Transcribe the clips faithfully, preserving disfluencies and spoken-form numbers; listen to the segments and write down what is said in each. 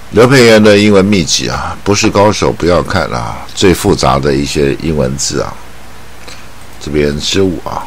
刘培元的英文秘籍啊，不是高手不要看啊，最复杂的一些英文字啊，这边失误啊。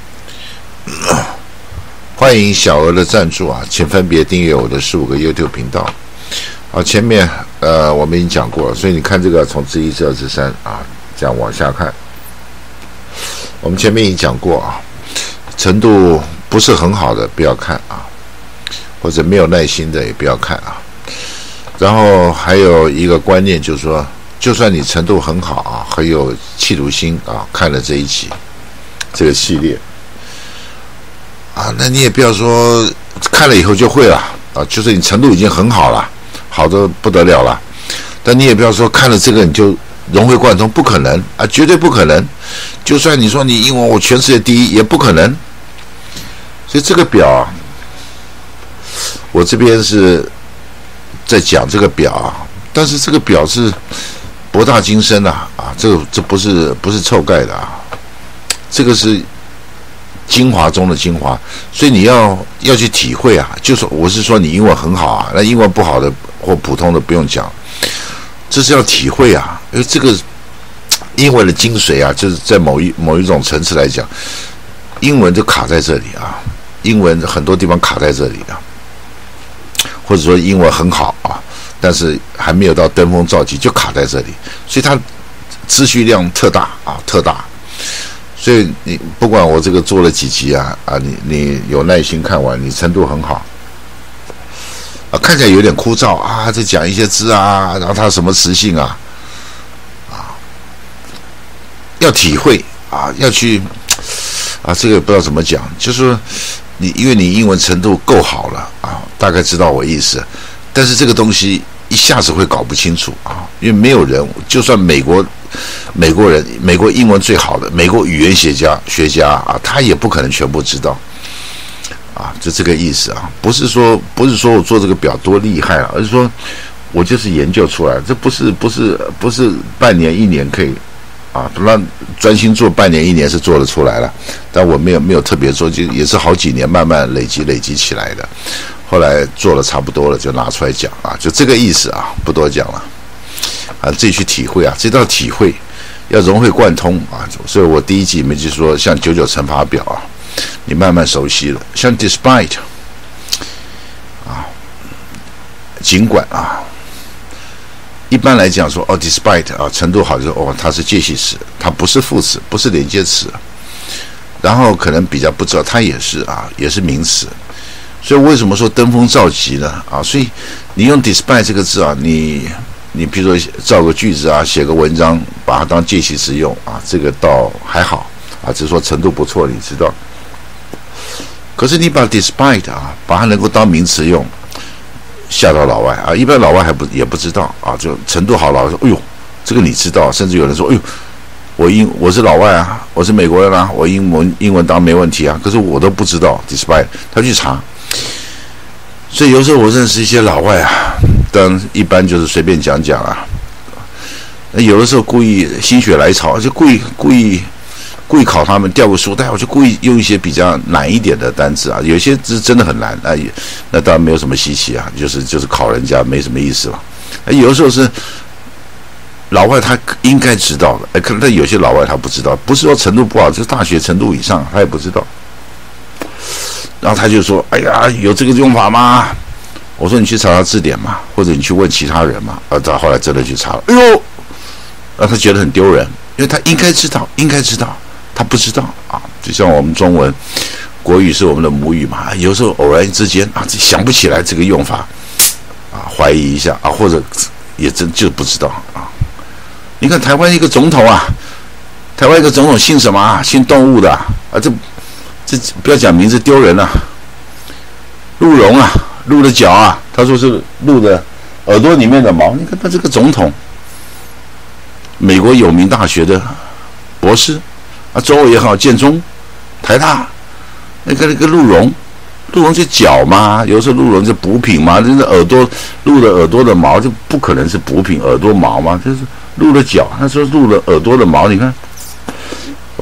欢迎小额的赞助啊，请分别订阅我的十五个 YouTube 频道。好，前面呃我们已经讲过了，所以你看这个从之一至二至三啊，这样往下看。我们前面已经讲过啊，程度不是很好的不要看啊，或者没有耐心的也不要看啊。然后还有一个观念就是说，就算你程度很好啊，很有企图心啊，看了这一集这个系列啊，那你也不要说看了以后就会了啊，就是你程度已经很好了，好的不得了了，但你也不要说看了这个你就融会贯通，不可能啊，绝对不可能。就算你说你英文我全世界第一，也不可能。所以这个表啊，我这边是在讲这个表啊，但是这个表是博大精深啊，啊，这个这不是不是臭盖的啊，这个是精华中的精华，所以你要要去体会啊。就是我是说你英文很好啊，那英文不好的或普通的不用讲，这是要体会啊，因为这个英文的精髓啊，就是在某一某一种层次来讲，英文就卡在这里啊，英文很多地方卡在这里啊。或者说英文很好啊，但是还没有到登峰造极，就卡在这里，所以它资讯量特大啊，特大。所以你不管我这个做了几集啊啊，你你有耐心看完，你程度很好啊，看起来有点枯燥啊，在讲一些字啊，然后它什么词性啊啊，要体会啊，要去啊，这个不知道怎么讲，就是说你因为你英文程度够好了啊，大概知道我意思，但是这个东西一下子会搞不清楚啊，因为没有人，就算美国美国人，美国英文最好的美国语言学家学家啊，他也不可能全部知道啊，就这个意思啊，不是说不是说我做这个表多厉害啊，而是说我就是研究出来，这不是不是不是半年一年可以啊，那专心做半年一年是做得出来了，但我没有没有特别做，就也是好几年慢慢累积累积起来的。后来做了差不多了，就拿出来讲啊，就这个意思啊，不多讲了啊，自己去体会啊，这道体会要融会贯通啊。所以我第一集里面就说，像九九乘法表啊，你慢慢熟悉了，像 despite 啊，尽管啊。一般来讲说哦 ，despite 啊，程度好就是哦，它是介系词，它不是副词，不是连接词。然后可能比较不知道，它也是啊，也是名词。所以为什么说登峰造极呢？啊，所以你用 despite 这个字啊，你你比如说造个句子啊，写个文章，把它当介系词用啊，这个倒还好啊，只是说程度不错，你知道。可是你把 despite 啊，把它能够当名词用。吓到老外啊！一般老外还不也不知道啊，就程度好，老外说：“哎呦，这个你知道？”甚至有人说：“哎呦，我英我是老外啊，我是美国人啊，我英文英文当然没问题啊。”可是我都不知道 ，despite 他去查。所以有时候我认识一些老外啊，当然一般就是随便讲讲啊。有的时候故意心血来潮，就故意故意故意考他们调个书袋，我就故意用一些比较难一点的单词啊，有些字真的很难啊，那当然没有什么稀奇啊，就是就是考人家没什么意思了。有的时候是老外他应该知道的，哎，可能有些老外他不知道，不是说程度不好，就是大学程度以上他也不知道。然后他就说：“哎呀，有这个用法吗？”我说：“你去查查字典嘛，或者你去问其他人嘛。”啊，他后来真的去查了，哎呦，让他觉得很丢人，因为他应该知道，应该知道。他不知道啊，就像我们中文国语是我们的母语嘛，有时候偶然之间啊，想不起来这个用法啊，怀疑一下啊，或者也真就不知道啊。你看台湾一个总统啊，台湾一个总统姓什么啊？姓动物的啊，啊这这不要讲名字丢人了、啊。鹿茸啊，鹿的角啊，他说是鹿的耳朵里面的毛。你看他这个总统，美国有名大学的博士。啊，中欧也好，建中、台大，那个那个鹿茸，鹿茸就角嘛，有时候鹿茸是补品嘛，就是耳朵鹿的耳朵的毛就不可能是补品，耳朵毛嘛，就是鹿的角，他说鹿的耳朵的毛，你看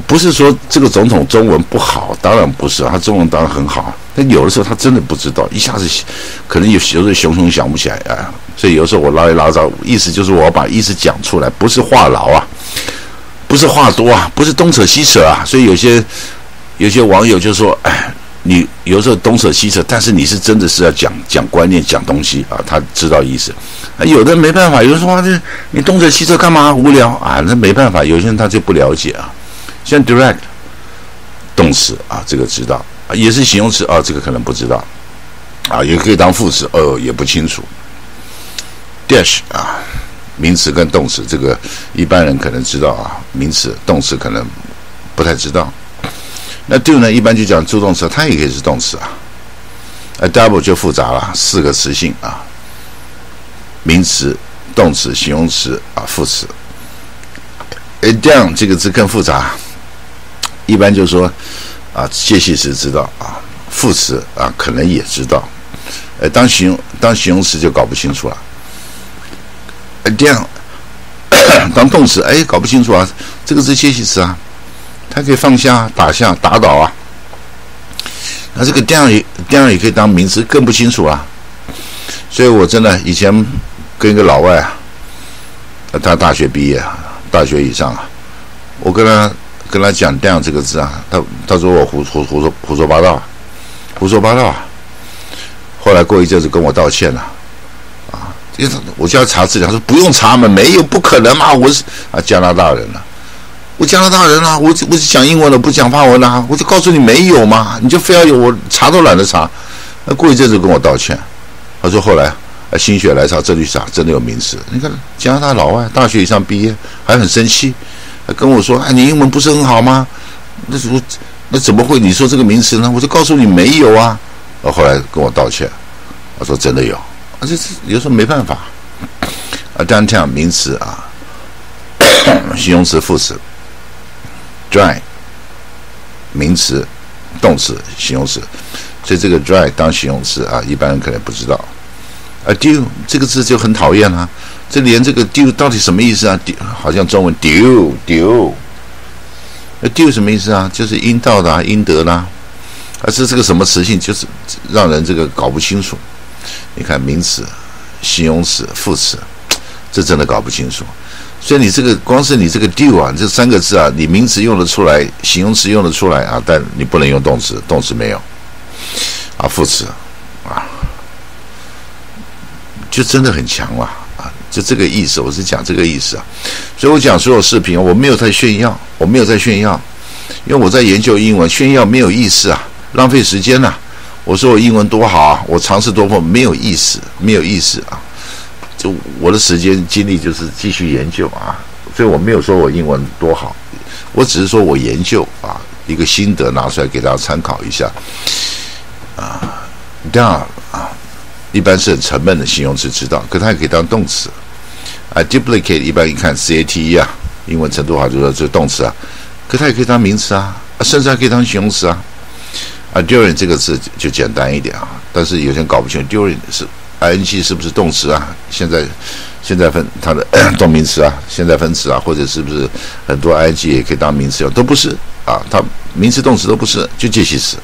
不是说这个总统中文不好，当然不是，他中文当然很好，但有的时候他真的不知道，一下子可能有有时候熊熊想不起来啊，所以有时候我唠里唠叨，意思就是我要把意思讲出来，不是话痨啊，不是话多啊，不是东扯西扯啊，所以有些有些网友就说，哎，你有时候东扯西扯，但是你是真的是要讲讲观念、讲东西啊，他知道意思。啊、有的人没办法，有人说啊，这你东扯西扯干嘛？无聊啊，那没办法，有些人他就不了解啊。像 direct 动词啊，这个知道啊，也是形容词啊，这个可能不知道啊，也可以当副词，哦，也不清楚。dash 啊，名词跟动词，这个一般人可能知道啊，名词、动词可能不太知道。那 do 呢，一般就讲助动词，它也可以是动词啊。那 double 就复杂了，四个词性啊，名词、动词、形容词啊，副词。哎 ，down 这个字更复杂。一般就说啊，介系词知道啊，副词啊可能也知道，呃，当形容当形容词就搞不清楚了。呃，这样当动词，哎，搞不清楚啊，这个是介系词啊，它可以放下、打下、打倒啊。那这个 down 也 down 也可以当名词，更不清楚啊。所以我真的以前跟一个老外啊，他大学毕业啊，大学以上啊，我跟他。跟他讲 down 这个字啊，他他说我胡胡胡说胡说八道，胡说八道啊。后来过一阵子跟我道歉了，啊，因为我叫他查字典，他说不用查嘛，没有，不可能嘛，我是啊加拿大人了，我加拿大人啊，我我是讲英文的，不讲法文啊，我就告诉你没有嘛，你就非要有，我查都懒得查。那过一阵子跟我道歉，他说后来啊心血来潮，真的查，真的有名词。你看加拿大老外，大学以上毕业，还很生气。跟我说：“哎，你英文不是很好吗？那我那怎么会你说这个名词呢？我就告诉你没有啊。”后来跟我道歉，我说真的有，啊，这是有时候没办法啊。downtown 名词啊，形容词、副词 ；dry 名词、动词、形容词。所以这个 dry 当形容词啊，一般人可能不知道。啊 ，dew 这个字就很讨厌啊。这连这个 dew 到底什么意思啊？好像中文丢丢，那 dew 什么意思啊？就是应到的啊，应得的啊。而是这个什么词性，就是让人这个搞不清楚。你看名词、形容词、副词，这真的搞不清楚。所以你这个光是你这个 dew 啊，这三个字啊，你名词用得出来，形容词用得出来啊，但你不能用动词，动词没有啊，副词啊，就真的很强了。就这个意思，我是讲这个意思啊，所以我讲所有视频，我没有在炫耀，我没有在炫耀，因为我在研究英文，炫耀没有意思啊，浪费时间啊。我说我英文多好啊，我尝试多么没有意思，没有意思啊。就我的时间精力就是继续研究啊，所以我没有说我英文多好，我只是说我研究啊，一个心得拿出来给大家参考一下啊。这样啊。一般是很沉闷的形容词知道，可它也可以当动词啊。duplicate 一般一看 C A T E 啊，英文程度好就说这动词啊，可它也可以当名词啊，甚至还可以当形容词啊。啊 during 这个字就简单一点啊，但是有些人搞不清 during 是 ing 是不是动词啊？现在现在分它的动名词啊，现在分词啊，或者是不是很多 ing 也可以当名词用，都不是啊，它名词动词都不是，就介系词。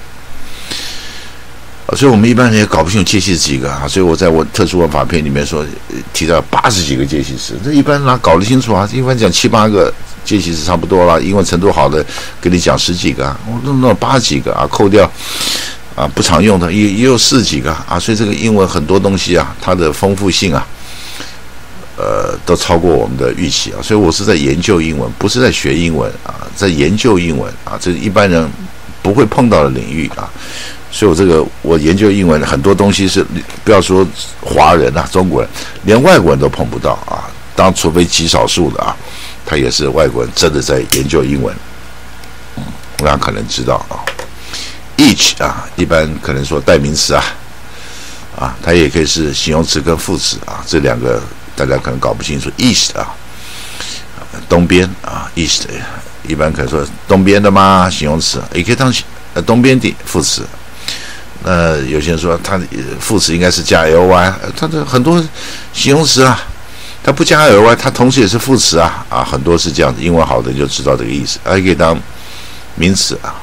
所以我们一般人也搞不清楚介系词几个啊，所以我在我特殊文法片里面说提到八十几个介系词，这一般哪搞得清楚啊？一般讲七八个介系词差不多了，英文程度好的跟你讲十几个啊，我弄到八几个啊，扣掉啊不常用的也也有四几个啊，所以这个英文很多东西啊，它的丰富性啊，呃，都超过我们的预期啊，所以我是在研究英文，不是在学英文啊，在研究英文啊，这一般人不会碰到的领域啊。所以我这个我研究英文很多东西是不要说华人啊，中国人连外国人都碰不到啊，当除非极少数的啊，他也是外国人真的在研究英文，嗯，那可能知道啊。each 啊，一般可能说代名词啊，啊，它也可以是形容词跟副词啊，这两个大家可能搞不清楚。east 啊，东边啊 ，east 一般可以说东边的嘛，形容词也可以当呃东边的副词。呃，有些人说他副词应该是加 ly， 他的很多形容词啊，他不加 ly， 他同时也是副词啊啊，很多是这样子。英文好的就知道这个意思，还可以当名词啊。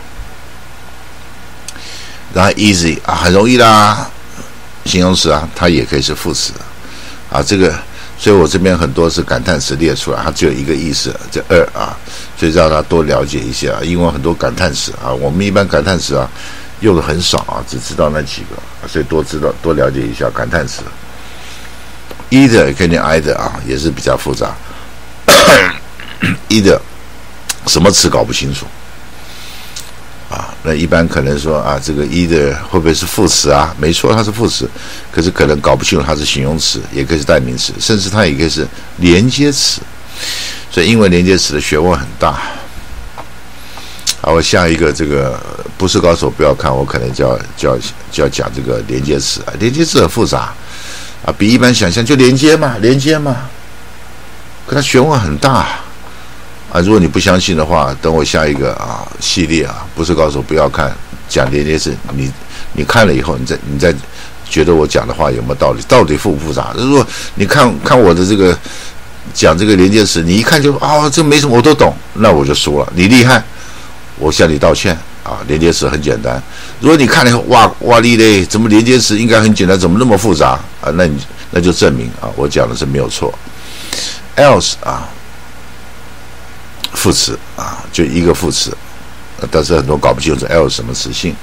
然后 easy 啊，很容易啦，形容词啊，它也可以是副词啊。这个，所以我这边很多是感叹词列出来，它只有一个意思，这二啊，所以让他多了解一下。英文很多感叹词啊，我们一般感叹词啊用的很少啊，只知道那几个，所以多知道多了解一下感叹词。either 跟你 either 啊，也是比较复杂。either 什么词搞不清楚啊？那一般可能说啊，这个 either 会不会是副词啊？没错，它是副词，可是可能搞不清楚它是形容词，也可以是代名词，甚至它也可以是连接词。所以英文连接词的学问很大。好，我下一个这个不是高手不要看，我可能就要就要就要讲这个连接词啊。连接词很复杂啊，比一般想象就连接嘛，连接嘛，可它学问很大啊。如果你不相信的话，等我下一个啊系列啊，不是高手不要看，讲连接词，你你看了以后，你再你再觉得我讲的话有没有道理，到底复不复杂？如果你看看我的这个讲这个连接词，你一看就啊、哦、这没什么我都懂，那我就输了，你厉害，我向你道歉啊。连接词很简单，如果你看了以后哇哇哩嘞，怎么连接词应该很简单，怎么那么复杂啊？那你那就证明啊，我讲的是没有错。else 啊，副词啊，就一个副词，但是很多搞不清楚 else 什么词性。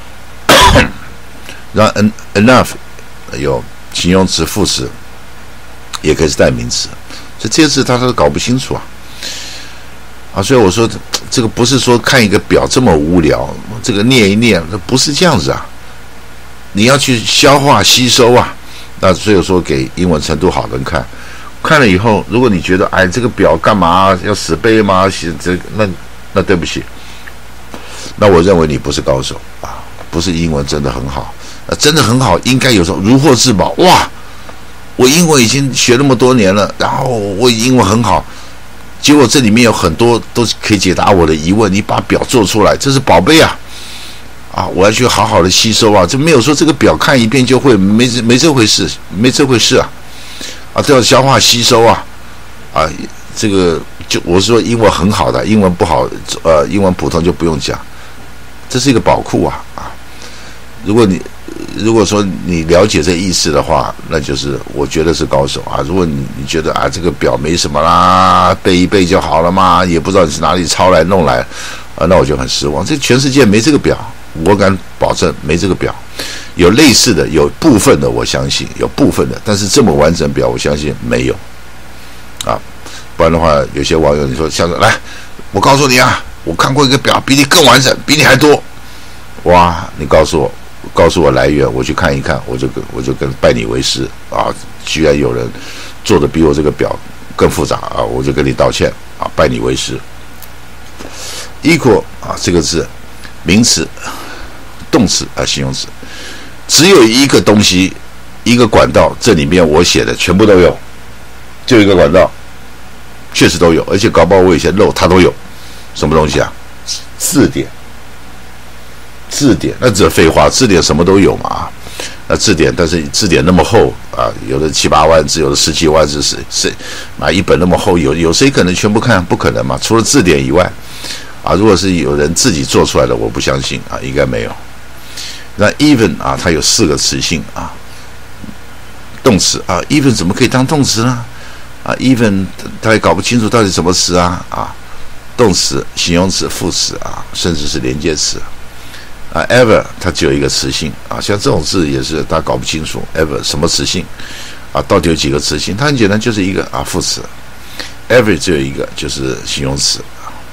然后 enough 有形容词、副词，也可以是代名词，所以这些字他都搞不清楚啊。啊，所以我说这个不是说看一个表这么无聊，这个念一念，不是这样子啊。你要去消化吸收啊。那所以说给英文程度好的人看，看了以后，如果你觉得哎这个表干嘛要死背吗？这那那对不起，那我认为你不是高手啊，不是英文真的很好，呃，真的很好，应该有时候如获至宝。哇，我英文已经学那么多年了，然后我英文很好。结果这里面有很多都可以解答我的疑问，你把表做出来，这是宝贝啊！啊，我要去好好的吸收啊！这没有说这个表看一遍就会，没没这回事，没这回事啊！啊，都要消化吸收啊！啊，这个就我是说英文很好的，英文不好，呃，英文普通就不用讲，这是一个宝库啊！啊，如果你如果说你了解这意思的话，那就是我觉得是高手啊。如果你你觉得啊这个表没什么啦，背一背就好了嘛，也不知道你是哪里抄来弄来，啊，那我就很失望。这全世界没这个表，我敢保证没这个表。有类似的，有部分的我相信有部分的，但是这么完整表我相信没有啊。不然的话，有些网友你说像来，我告诉你啊，我看过一个表比你更完整，比你还多。哇，你告诉我。告诉我来源，我去看一看，我就跟我就跟拜你为师啊！居然有人做的比我这个表更复杂啊！我就跟你道歉啊！拜你为师。equal 啊，这个字，名词、动词啊，形容词，只有一个东西，一个管道，这里面我写的全部都有，就一个管道，确实都有，而且搞不好我以前漏它都有，什么东西啊？字典。字典那这废话，字典什么都有嘛。那字典，但是字典那么厚啊，有的七八万字，有的十几万字，是是买一本那么厚，有有谁可能全部看？不可能嘛。除了字典以外，啊，如果是有人自己做出来的，我不相信啊，应该没有。那 even 啊，它有四个词性啊，动词啊 ，even 怎么可以当动词呢？啊 ，even 他也搞不清楚到底什么词啊啊，动词、形容词、副词啊，甚至是连接词。啊 ，ever 它只有一个词性啊，像这种字也是他搞不清楚 ，ever 什么词性啊，到底有几个词性？它很简单，就是一个啊副词 ，every 只有一个就是形容词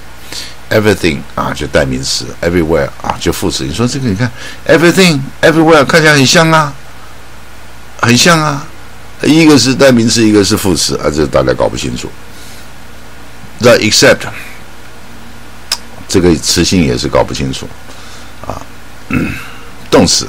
，everything 啊就代名词 ，everywhere 啊就副词。你说这个你看 everything everywhere 看起来很像啊，很像啊，一个是代名词，一个是副词啊，这大家搞不清楚。那 except 这个词性也是搞不清楚。啊，嗯，动词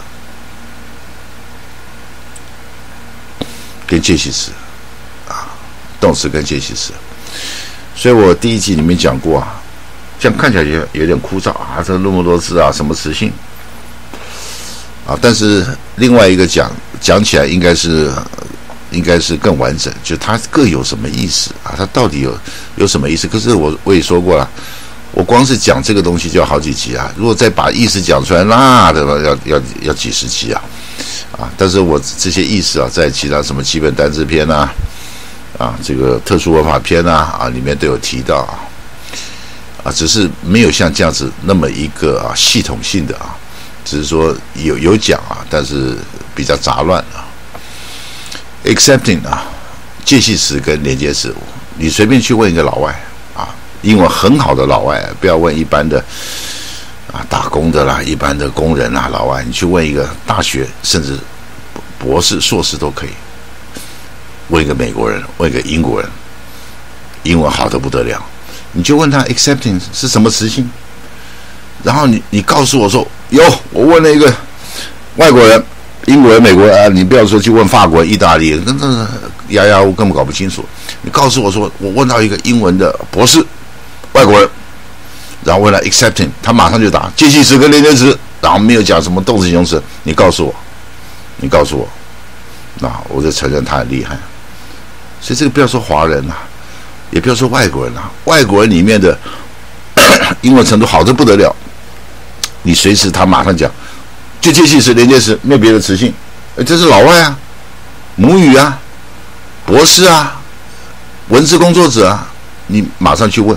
跟介系词啊，动词跟介系词，所以我第一集里面讲过啊，这样看起来也有点枯燥啊，这那么多字啊，什么词性啊？但是另外一个讲讲起来应该是应该是更完整，就它各有什么意思啊？它到底有有什么意思？可是我我也说过了， 我光是讲这个东西就要好几集啊，如果再把意思讲出来，那的要要要几十集啊，啊！但是我这些意思啊，在其他什么基本单字篇啊，啊，这个特殊文法篇啊，啊，里面都有提到啊，啊，只是没有像这样子那么一个啊系统性的啊，只是说有有讲啊，但是比较杂乱啊。Excepting 啊，介系词跟连接词，你随便去问一个老外。英文很好的老外，不要问一般的啊打工的啦，一般的工人啦，老外，你去问一个大学甚至博士、硕士都可以，问一个美国人，问一个英国人，英文好的不得了，你就问他 accepting 是什么词性，然后你你告诉我说，有我问了一个外国人、英国人、美国人啊，你不要说去问法国人、意大利人，那那呀呀，我根本搞不清楚。你告诉我说，我问到一个英文的博士。外国人，然后问他 accepting， 他马上就打介系词跟连接词，然后没有讲什么动词形容词，你告诉我，你告诉我，那我就承认他很厉害。所以这个不要说华人啊，也不要说外国人啊，外国人里面的英文程度好得不得了，你随时他马上讲，就介系词、连接词，没有别的词性，这是老外啊，母语啊，博士啊，文字工作者啊，你马上去问。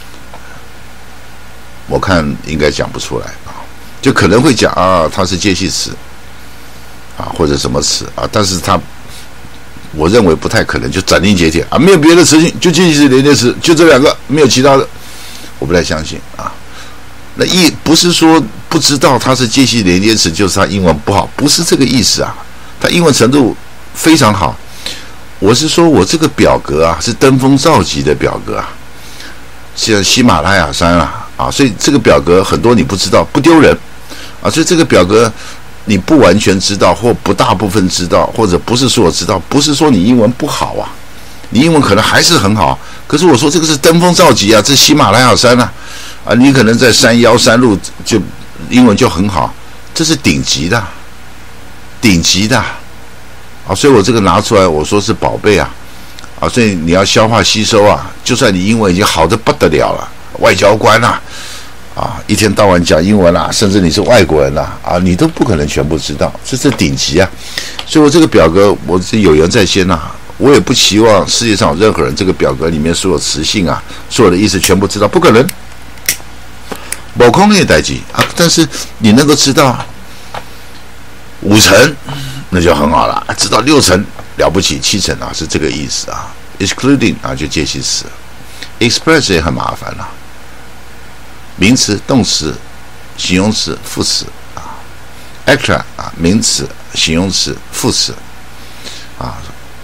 我看应该讲不出来啊，就可能会讲啊，它是介系词啊，或者什么词啊，但是它我认为不太可能，就斩钉截铁啊，没有别的词性，就介系词、连接词，就这两个，没有其他的，我不太相信啊。那意不是说不知道它是介系连接词，就是他英文不好，不是这个意思啊，他英文程度非常好。我是说我这个表格啊，是登峰造极的表格啊，像喜马拉雅山啊。啊，所以这个表格很多你不知道，不丢人啊。所以这个表格你不完全知道，或不大部分知道，或者不是说我知道，不是说你英文不好啊，你英文可能还是很好。可是我说这个是登峰造极啊，这喜马拉雅山啊，啊，你可能在山腰山路就英文就很好，这是顶级的，顶级的啊。所以我这个拿出来，我说是宝贝啊，啊，所以你要消化吸收啊。就算你英文已经好得不得了了。外交官啊，啊，一天到晚讲英文啊，甚至你是外国人啊，啊，你都不可能全部知道，这是顶级啊。所以我这个表格，我是有言在先呐、啊，我也不期望世界上有任何人这个表格里面所有词性啊，所有的意思全部知道，不可能。某空也代记啊，但是你能够知道五成，那就很好了，知道六成了不起，七成啊是这个意思啊 ，excluding 啊就介系词 ，express 也很麻烦了、啊。名词、动词、形容词、副词啊 ，extra 啊，名词、形容词、副词啊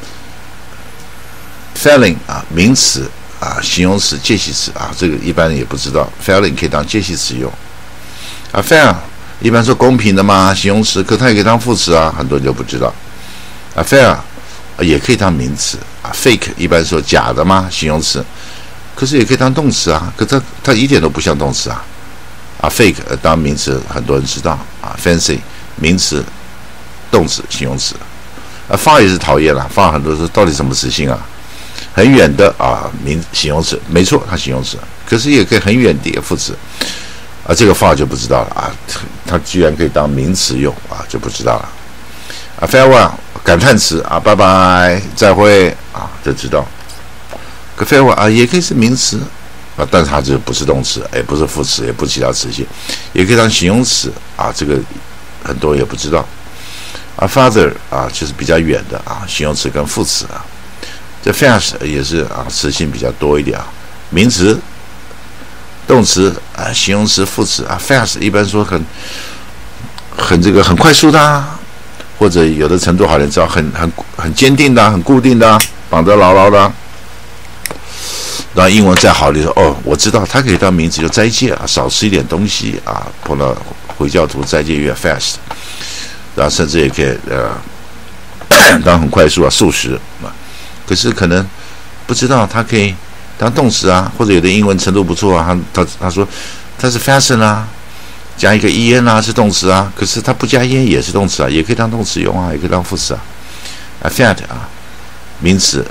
，failing 啊，名词啊，形容词、介系词啊，这个一般人也不知道 ，failing 可以当介系词用啊 ，fair 一般说公平的嘛，形容词，可它也可以当副词啊，很多人就不知道啊 ，fair 也可以当名词啊 ，fake 一般说假的嘛，形容词。可是也可以当动词啊，可它它一点都不像动词啊，啊 ，fake 当名词很多人知道啊 ，fancy 名词、动词、形容词，啊 ，far 也是讨厌啦 ，far 很多人说到底什么词性啊？很远的啊，名形容词，没错，它形容词，可是也可以很远的副词，啊，这个 far 就不知道了啊，它居然可以当名词用啊，就不知道了，啊 ，farewell 感叹词啊，拜拜，再会啊，就知道。可 farewell 啊，也可以是名词啊，但是它就不是动词，也不是副词，也不是其他词性，也可以当形容词啊，这个很多人也不知道啊。Farther 啊，就是比较远的啊，形容词跟副词啊。这 fast 也是啊，词性比较多一点啊，名词、动词啊，形容词、副词啊。fast 一般说很很这个很快速的啊，或者有的程度好，你知道很很很坚定的、很固定的、绑得牢牢的、啊。然后英文再好，你说哦，我知道它可以当名词，就斋戒啊，少吃一点东西啊，碰到回教徒斋戒月 fast， 然后甚至也可以呃当很快速啊，素食啊。可是可能不知道它可以当动词啊，或者有的英文程度不错啊，他他他说他是 fasten 啊，加一个 en 啊是动词啊，可是他不加 en 也是动词啊，也可以当动词用啊，也可以当副词啊。啊 fat 啊名词。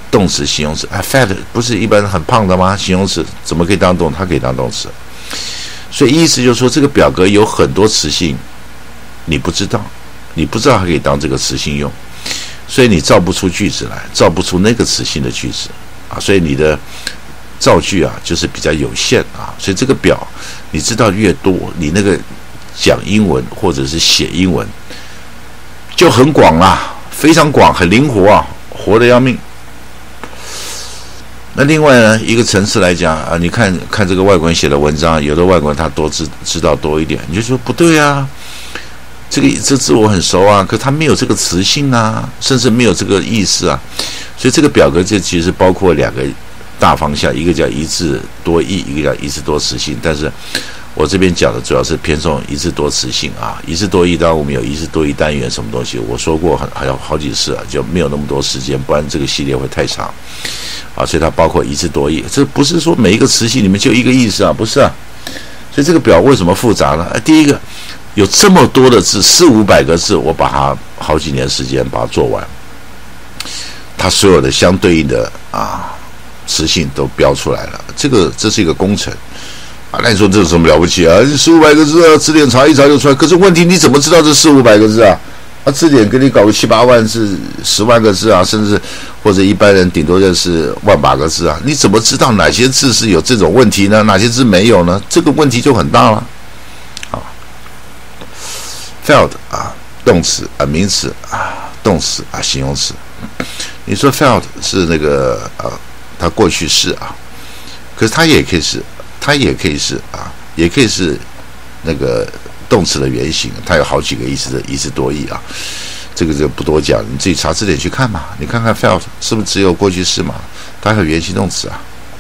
动词、形容词。啊 ，fat 不是一般很胖的吗？形容词怎么可以当动？它可以当动词。所以意思就是说，这个表格有很多词性，你不知道，你不知道它可以当这个词性用，所以你造不出句子来，造不出那个词性的句子啊。所以你的造句啊，就是比较有限啊。所以这个表，你知道越多，你那个讲英文或者是写英文就很广啦，非常广，很灵活啊，活得要命。那另外呢，一个层次来讲啊，你看看这个外国人写的文章，有的外国人他多知知道多一点，你就说不对啊，这个这字我很熟啊，可他没有这个词性啊，甚至没有这个意思啊，所以这个表格这其实包括两个大方向，一个叫一字多义，一个叫一字多词性，但是我这边讲的主要是偏重一字多词性啊，一字多义当然我们有一字多义单元什么东西，我说过很还有好几次啊，就没有那么多时间，不然这个系列会太长啊，所以它包括一字多义，这不是说每一个词性里面就一个意思啊，不是啊，所以这个表为什么复杂呢？啊、第一个有这么多的字，四五百个字，我把它好几年时间把它做完，它所有的相对应的啊词性都标出来了，这个这是一个工程。啊，那你说这有什么了不起啊？四五百个字啊，字典查一查就出来。可是问题你怎么知道这四五百个字啊？啊，字典给你搞个七八万字、十万个字啊，甚至或者一般人顶多认识万把个字啊，你怎么知道哪些字是有这种问题呢？哪些字没有呢？这个问题就很大了。啊 ，failed 啊，动词啊，名词啊，动词啊，形容词。你说 failed 是那个啊，它过去式啊，可是它也可以是。它也可以是啊，也可以是那个动词的原型，它有好几个意思的一字多义啊，这个就不多讲，你自己查字典去看嘛，你看看 failed 是不是只有过去式嘛？它还有原形动词啊。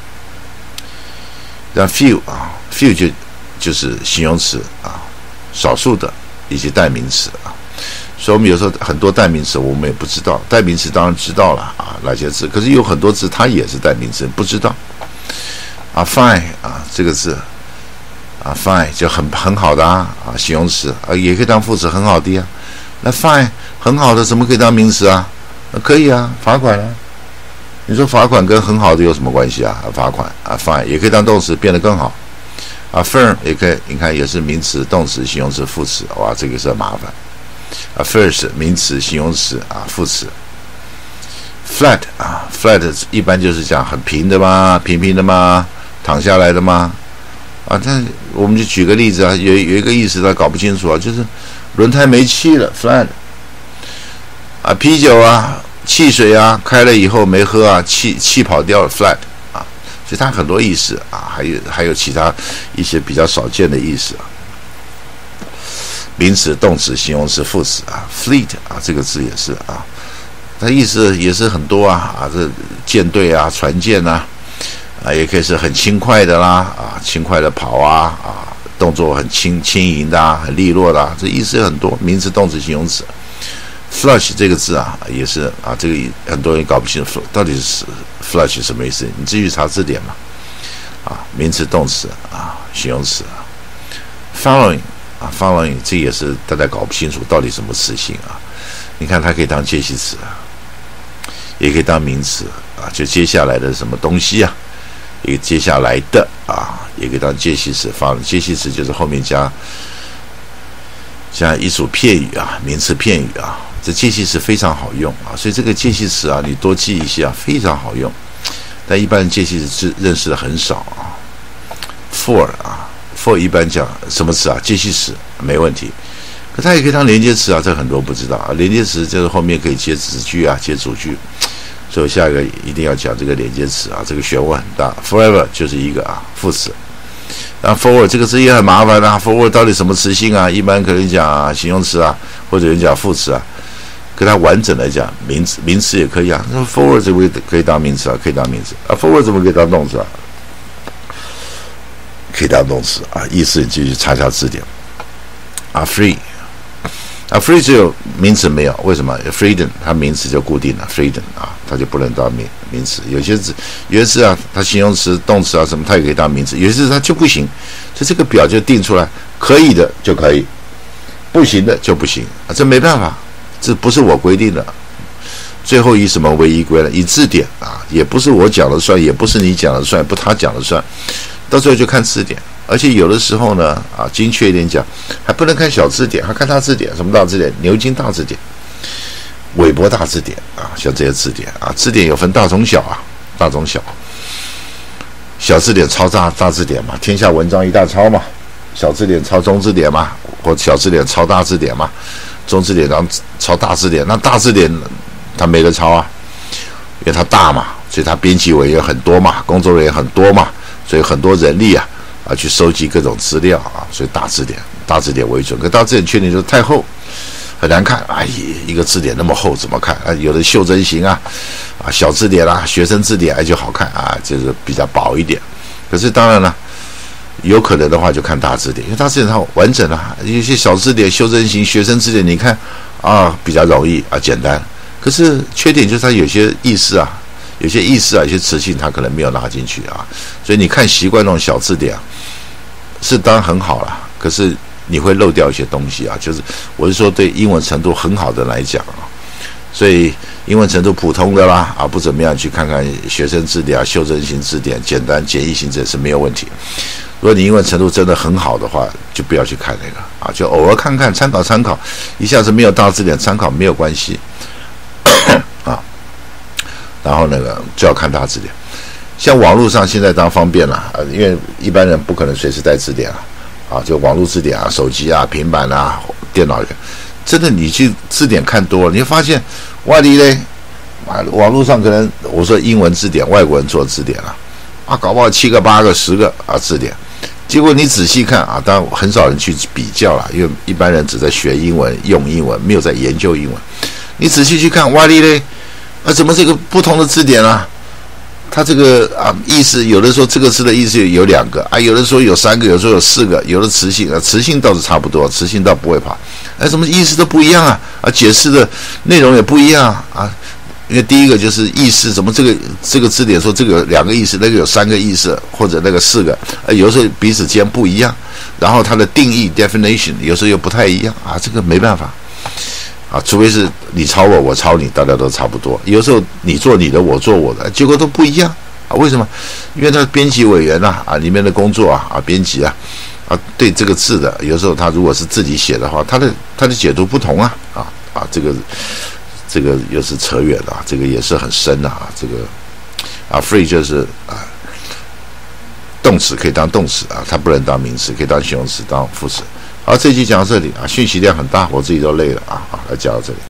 那 few 啊 ，few 就就是形容词啊，少数的以及代名词啊。所以我们有时候很多代名词我们也不知道，代名词当然知道了啊，哪些字，可是有很多字它也是代名词，不知道。啊 ，fine 啊，这个字啊 ，fine 就很很好的啊，啊，形容词啊，也可以当副词，很好的啊。那 fine 很好的，怎么可以当名词啊？那可以啊，罚款啊。你说罚款跟很好的有什么关系啊？罚款啊 ，fine 也可以当动词，变得更好。啊 ，firm 也可以，你看也是名词、动词、形容词、副词，哇，这个是很麻烦。啊 ，first 名词、形容词啊，副词。flat 啊 ，flat 一般就是讲很平的嘛，平平的嘛。躺下来的吗？啊，但我们就举个例子啊，有有一个意思他搞不清楚啊，就是轮胎没气了 ，flat。啊，啤酒啊，汽水啊，开了以后没喝啊，气气跑掉了 ，flat。啊，所以它很多意思啊，还有还有其他一些比较少见的意思啊。名词、动词、形容词、副词啊 ，fleet 啊，这个字也是啊，它意思也是很多啊啊，这舰队啊，船舰啊。啊，也可以是很轻快的啦，啊，轻快的跑啊，啊，动作很轻轻盈的啊，很利落的啊，这意思很多，名词、动词、形容词。flush 这个字啊，也是啊，这个很多人搞不清楚到底是 flush 什么意思，你自己查字典嘛。啊，名词、动词啊，形容词啊。following 啊 ，following 这也是大家搞不清楚到底什么词性啊。你看它可以当介系词啊，也可以当名词啊，就接下来的什么东西啊。一个接下来的啊，也可以当介系词放。介系词就是后面加加一组片语啊，名词片语啊。这介系词非常好用啊，所以这个介系词啊，你多记一些啊，非常好用。但一般介系词认识的很少啊。for 啊 ，for 一般讲什么词啊？介系词没问题，可它也可以当连接词啊，这很多不知道啊。连接词就是后面可以接子句啊，接主句。所以下一个一定要讲这个连接词啊，这个学问很大。forever 就是一个啊副词，然后 forward 这个字也很麻烦啊 ，forward 到底什么词性啊？一般可能讲、啊、形容词啊，或者人讲副词啊，跟它完整来讲名词，名词也可以啊。那 forward 怎么可以当名词啊？可以当名词啊 ，forward 怎么可以当动词啊？可以当动词啊，意思你继续查查字典啊 ，free。啊 ，free 只有名词没有，为什么 ？freedom 它名词就固定了 ，freedom 啊，它就不能当名名词。有些字，有些字啊，它形容词、动词啊什么，它也可以当名词；有些字它就不行。所以这个表就定出来，可以的就可以，不行的就不行啊，这没办法，这不是我规定的。 最后以什么为依归呢？以字典啊，也不是我讲了算，也不是你讲了算，不他讲了算，到最后就看字典。而且有的时候呢，啊，精确一点讲，还不能看小字典，还看大字典。什么大字典？牛津大字典、韦伯大字典啊，像这些字典啊，字典有分大中小啊，大中小。小字典抄大大字典嘛，天下文章一大抄嘛。小字典抄中字典嘛，或小字典抄大字典嘛，中字典然后抄大字典，那大字典它没得抄啊，因为它大嘛，所以它编辑委员很多嘛，工作人员很多嘛，所以很多人力啊啊去收集各种资料啊，所以大字典大字典为准。可大字典缺点就是太厚，很难看。哎，一个字典那么厚怎么看啊？有的袖珍型啊，啊小字典啦、啊，学生字典哎就好看啊，就是比较薄一点。可是当然了。有可能的话就看大字典，因为大字典它完整啊，有些小字典、修正型、学生字典，你看啊比较容易啊简单。可是缺点就是它有些意思啊，有些意思啊，有些词性它可能没有拿进去啊，所以你看习惯那种小字典啊，是当然很好啦，可是你会漏掉一些东西啊。就是我是说对英文程度很好的来讲啊，所以英文程度普通的啦啊不怎么样，去看看学生字典啊、修正型字典、简单简易型字典是没有问题。如果你英文程度真的很好的话，就不要去看那个啊，就偶尔看看参考参考，一下子没有大字典参考没有关系啊。然后那个就要看大字典，像网络上现在当然方便了啊，因为一般人不可能随时带字典啊，啊，就网络字典啊、手机啊、平板啊、电脑，真的你去字典看多了，你会发现外地嘞，啊，网络上可能我说英文字典，外国人做字典了啊，搞不好七个、八个、十个啊字典。结果你仔细看啊，当然很少人去比较了，因为一般人只在学英文、用英文，没有在研究英文。你仔细去看，哇哩嘞，啊，怎么这个不同的字典啊？它这个啊意思，有的说这个字的意思有两个啊，有的说有三个，有的说有四个，有的词性啊，词性倒是差不多，词性倒不会跑，哎，什么意思都不一样啊，啊，解释的内容也不一样啊。啊因为第一个就是意思，怎么这个这个字典说这个有两个意思，那个有三个意思，或者那个四个，呃，有时候彼此间不一样，然后它的定义 definition 有时候又不太一样啊，这个没办法啊，除非是你抄我，我抄你，大家都差不多。有时候你做你的，我做我的，结果都不一样啊，为什么？因为他编辑委员呐啊，里面的工作啊啊，编辑啊啊，对这个字的，有时候他如果是自己写的话，他的他的解读不同啊啊啊，这个。这个又是扯远了，这个也是很深啊。这个啊 ，free 就是啊，动词可以当动词啊，它不能当名词，可以当形容词、当副词。好，这期讲到这里啊，讯息量很大，我自己都累了啊。好，来讲到这里。